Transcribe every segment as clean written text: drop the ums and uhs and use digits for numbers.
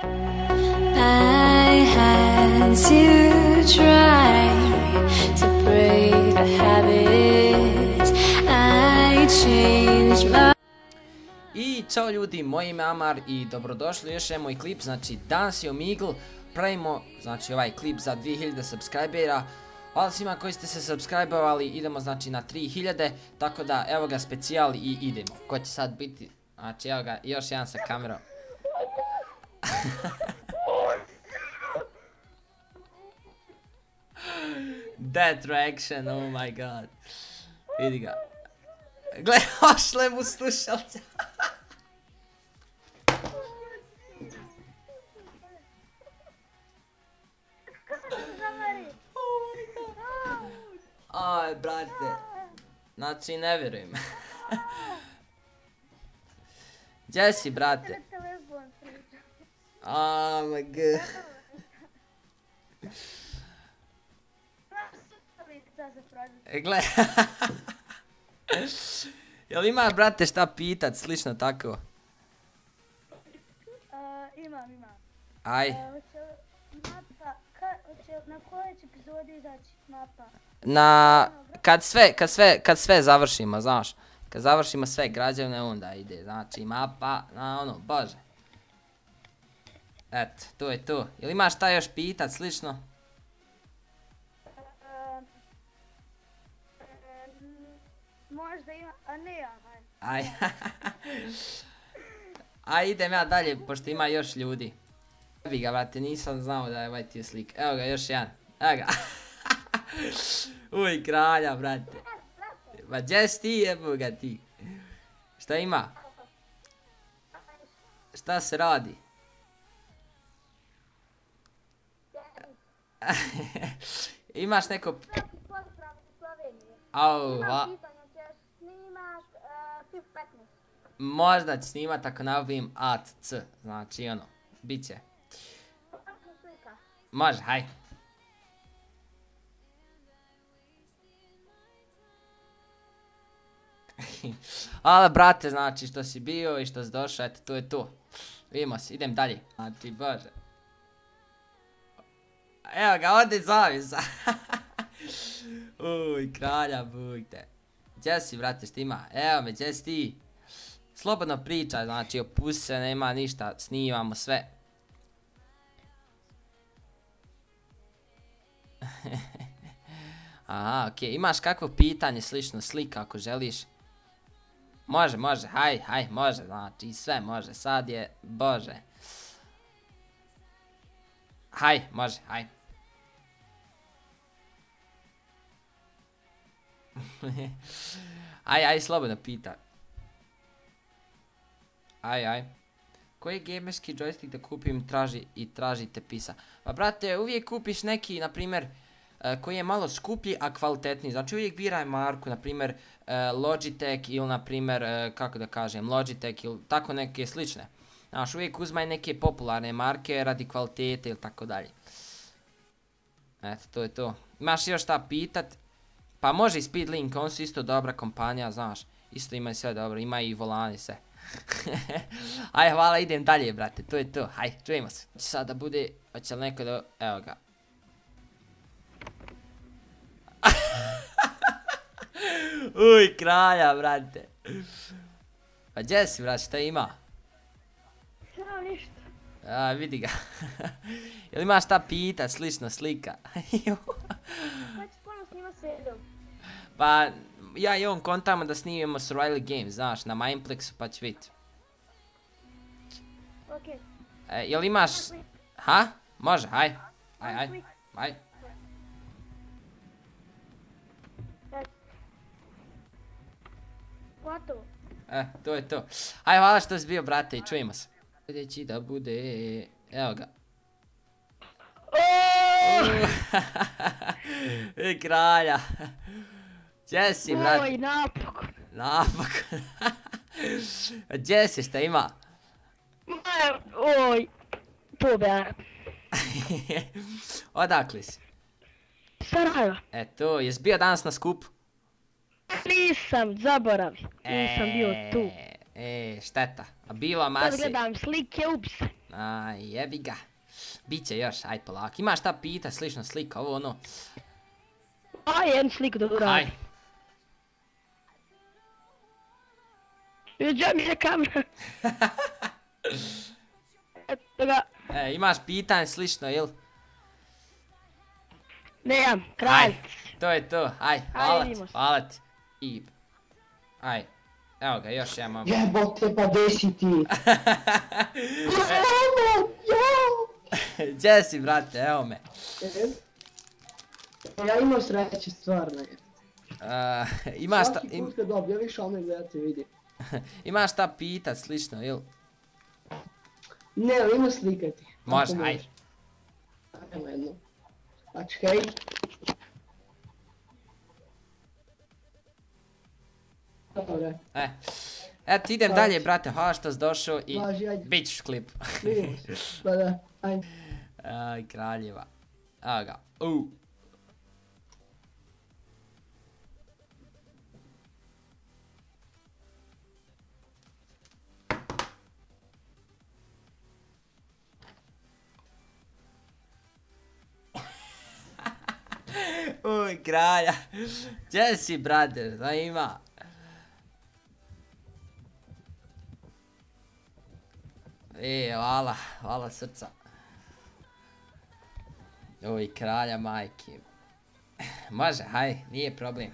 I had to try to break the habit. I changed my... I čao ljudi, moje ime Amar i dobrodošli u još jedan moj klip. Znači danas je Omegle, pravimo znači ovaj klip za 2000 subscribera. Hvala svima koji ste se subscribe-ovali, idemo znači na 3000, tako da evo ga specijal i idemo. Ko će sad biti, znači evo ga još jedan sa kamerom. That reaction, oh my god. Vidi ga. Gle, ošle mu slušalce. Aj, brate. Znači, ne vjerujem. Gdje si, brate? Oh my god. Gle. Jel imaš, brate, šta pitat, slično tako? Imam. Aj. Na kojoj će epizodi izaći mapa? Kad sve završimo, znaš. Kad završimo sve građevne, onda ide, znači mapa, na ono, bože. Eto, to je to. Jel imaš šta još pitat, slično? Možda ima, a ne ja, Aj. Aj, idem ja dalje, pošto ima još ljudi. Evi ga, brate, nisam znao da je ovaj ti slik. Evo ga, još jedan. Evo ga. Uj, kralja, brate. Ma gdje si ti, jebo ga ti? Šta ima? Šta se radi? Imaš neko... Au, možda ću snimat ako nabavim ATC, znači ono, bit će. Može, haj. Ale brate, znači što si bio i što si došao, eto to je to. Vidimo se, idem dalje. Znači, bože. Evo ga, ode zavisa. Uj, kralja, bujte. Gdje si, brate, šta ima? Evo me, gdje si ti? Slobodno pričaj, znači opusti se, nema ništa, snimamo sve. Aha, okej, imaš kakvo pitanje, slično, slika ako želiš? Može, haj, može, znači sve može, sad je, bože. Haj, može, haj. Aj, slobodno pitaj. Aj. Koji gamerski joystick da kupim tražite pisa? Pa brate, uvijek kupiš neki, na primjer, koji je malo skuplji, a kvalitetniji. Znači uvijek biraj marku, na primjer, Logitech ili na primjer, kako da kažem, Logitech ili tako neke slične. Znaš, uvijek uzmaj neke popularne marke radi kvalitete ili tako dalje. Eto, to je to. Imaš još šta pitat? Pa može i Speedlink, on su isto dobra kompanija, znaš. Isto imaju sve dobro, imaju i volani sve. Aj, hvala, idem dalje, brate, to je to, haj, čujemo se. Sada bude, hoće li neko da, evo ga. Uj, kralja, brate. Pa gdje si, brate, šta ima? Samo ništa. A, vidi ga. Jel imaš šta pitat, slično, slika? Pa ću ponovno snimat sedom. Pa, ja i on kontamo da snimimo Survival Games, znaš, na Mineplexu pa ću vidjeti. Okej. Jel imaš... Ha? Može, haj. Haj. Gotovo. To je to. Aj, hvala što si bio, brate, i čujemo se. Sljedeći da bude... Evo ga. I kralja. Gdje si, brate? Oj, napokon. Napokon. Gdje si, šta ima? Oj, pobjara. Odakle si? Sarajeva. Eto, jesi bio danas na skupu? Nisam, zaboravio. Nisam bio tu. Šteta. A bilo masi. Sad gledam slike, ups. Aj, jebi ga. Biće još, aj polako. Imaš šta pita, slično slika, ovo ono. Aj, jednu sliku da Aj. uradim. Gdje mi je kamera? Eto ga. Imaš pitanje slično, jel? Nemam, kralj. Aj, to je to, aj, vidimo se. hvala ti. I, aj, evo ga, još ja mam. Jebote, pa desi ti. Gdje si, brate, evo me. Ja imam sreće, stvarno. Imaš šta, Svaki put kad objaviš, ono gledate vidi. imaš šta pitat, slično, jel? Ne, ima slikati. Može, Ako ajde. Ajmo jedno. A čekaj. Dobre, Eto, idem dalje, brate, hvala što si došao i važi, ajde. bit ćeš klip. Vidimo se. Pa da, ajde. Aj, kraljeva. Evo ga, Uj, kralja. Gdje si, brate, šta ima? Hvala srca. Uj, kralja majke. Može, haj, nije problem.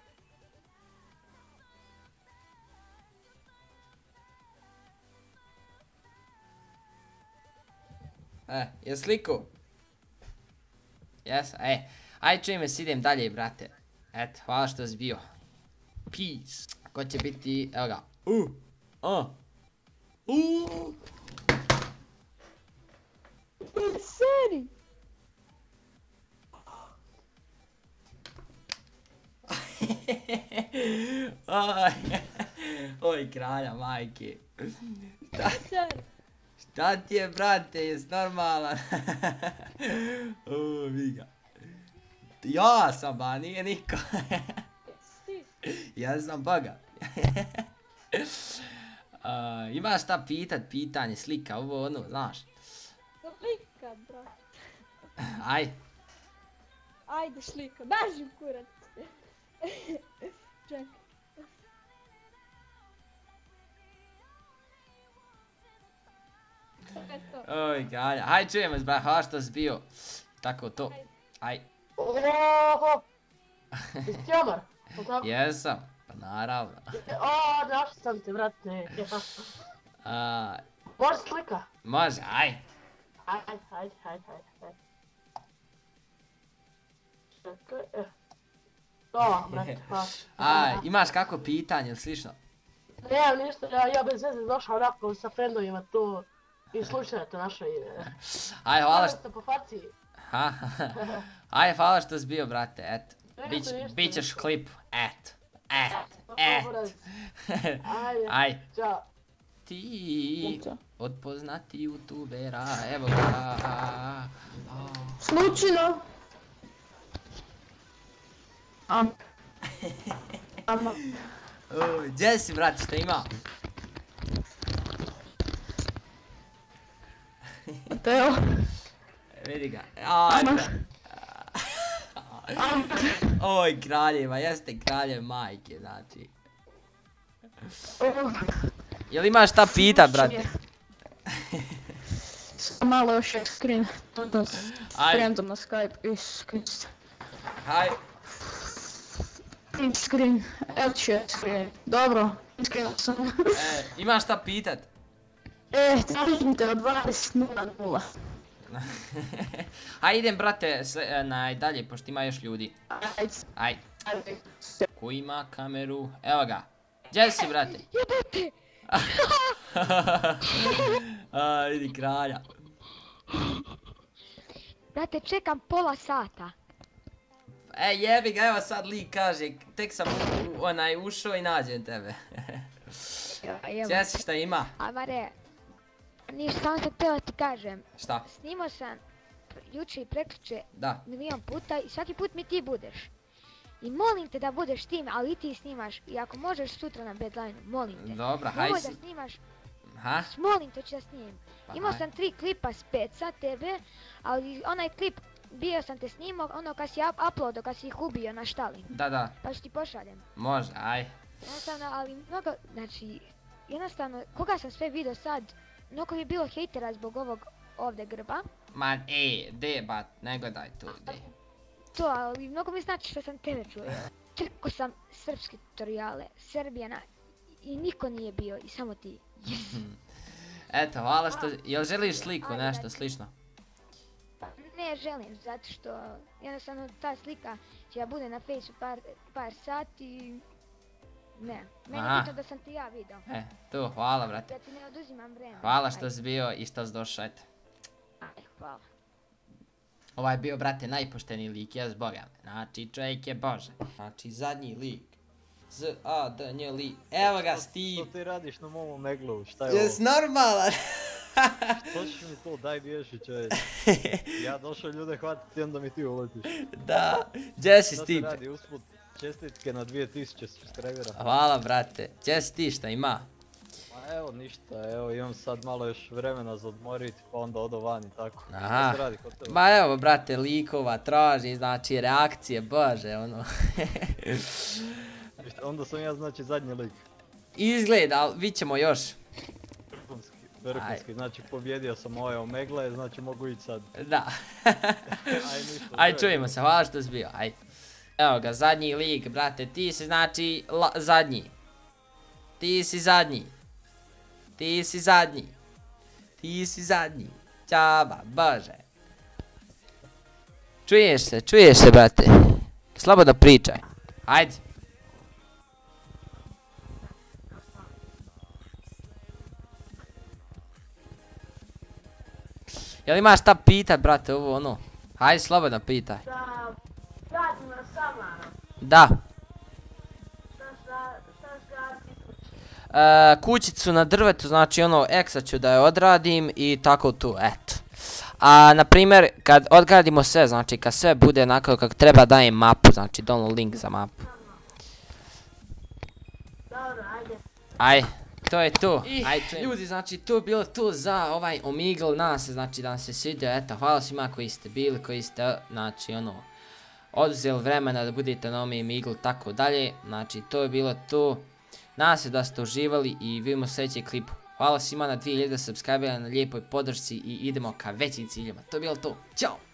Je sliku? Jes, aj čujem se, idem dalje, brate. Eto, hvala što si bio. Peace. Ko će biti, evo ga. Seri. Oj, kralja, majke. Šta ti je, brate, jes normalan? Vidi ga. Ja sam, ba, nije niko. Ja sam baga. Imaš šta pitat, pitanje, slika, ovo ono, znaš. Slika, brate. Aj. Ajde slika, beži kurac. Čekaj. Oj, kralja. Aj, čujemo se, brate, hvala što si bio. Tako to. Aj. Oho! Jesi ti Omar? Jesam, pa naravno. O, našao sam te, brate. Može slika? Može, aj. Ajde. Čekaj, to, brate, hvala. Imaš kako pitanje ili slično? Nemam ništa, ja bez veze došao onako sa friendovima tu i slušajte naše ide. Aj, hvala što... po faci. Aj, hvala što si bio, brate, eto. Ništa. Bićeš klip, eto. Aj. Ćao. Ti od poznati youtubera, evo ga. Slučajno. Gdje si, brate, što ima? Mateo. Vidi ga. Oj, kraljeva, jeste kraljev majke, znači. Jel imaš šta pitat, brate? Malo još je screen. S friendom na Skype i screen. Haj. Screen. Evo ću je screen. Dobro, screenao sam. Imaš šta pitat? Tražim te od 20.00. Haj, idem, brate, dalje, pošto ima još ljudi. Aj. Ko ima kameru? Evo ga. Gdje si, brate? Jebate! Vidi kralja. Brate, čekam pola sata. Jebi ga, evo sad lik kaže, tek sam ušao i nađem tebe. Gdje si, šta ima? Amare, ništa, samo sam htio ti kažem. Šta? Snimao sam juče i prekjuče Da. milion puta i svaki put mi ti budeš. I molim te da budeš tim, ali i ti snimaš. I ako možeš sutra na Bedline, molim te. Dobra, haj Nemoj si. da snimaš Aha. Molim te ću da snimim. Pa Imao aj. sam 3 klipa speca tebe, ali onaj klip bio sam te snimao, ono kad si uploadao, kad si ih ubio na štali. Da. Pa ću ti pošaljem. Može, aj. Jednostavno, ali mnogo, znači, jednostavno, koga sam sve vidio sad, mnogo je bilo hejtera zbog ovog ovdje grba. Man, debat, ne gledaj tu, de. To, ali mnogo mi znači što sam tebe čuo. Trko sam srpske tutoriale, Srbijana, i niko nije bio, i samo ti. Eto, hvala što, jel želiš sliku, nešto slično? Ne želim, zato što jednostavno ta slika će da bude na Faceu par sati. Ne, meni je bitno da sam ti ja vidio. Tu, hvala brate. Da ti ne oduzimam vreme. Hvala što si bio i što si došao, eto. Ajde, hvala. Ovaj je bio, brate, najpošteniji lik, jes boga me. Znači, čovjek je bože. Znači, zadnji lik. Z-A-D-N lik. Evo ga, Steve. Što ti radiš na mom omeglu, šta je ovo? Jes normalan? Što ćeš mi to, daj bježi čovječ. Ja došao ljude hvatiti i onda mi ti uletiš. Da, gdje si Šta Steve? se radi usput? Čestitke na 2000 subscribera. Hvala brate, gdje si ti, šta ima? Ma evo ništa, evo imam sad malo još vremena za odmorit pa onda odo van i tako. Aha. Šta se radi kod tebe? Ma evo brate, likova traži, znači reakcije, bože ono. Onda sam ja znači zadnji lik. Izgleda, ali vidit ćemo još. Vrhunski, znači pobjedio sam ove omegle, znači mogu ići sad. Da. Aj čujemo se, hvala što si bio, aj. Evo ga, zadnji lik, brate, ti si znači zadnji. Ti si zadnji. Ti si zadnji. Ti si zadnji. Ćaba, bože. Čuješ se, brate. Slobodno pričaj. Ajde. Jel imaš šta pitat, brate, ovo ono? Hajde, slobodno pitaj. Da radim na Samaru. Da. Šta radi? Kućicu na drvetu, znači ono, eksa ću da je odradim i tako tu, eto. A, na primjer, kad odgradimo sve, znači kad sve bude onako kako treba dajem mapu, znači download link za mapu. Dobro, ajde. Aj, to je to. Ljudi, znači to je bilo to za ovaj Omegle, nadam se znači da vam se svidio, eto, hvala svima koji ste bili, koji ste, znači ono, oduzeli vremena da budete na Omegle, tako dalje, znači to je bilo to. Nadam se da ste uživali i vidimo sljedeći klip. Hvala svima na 2000 subscribera, na lijepoj podršci i idemo ka većim ciljima. To je bilo to. Ćao!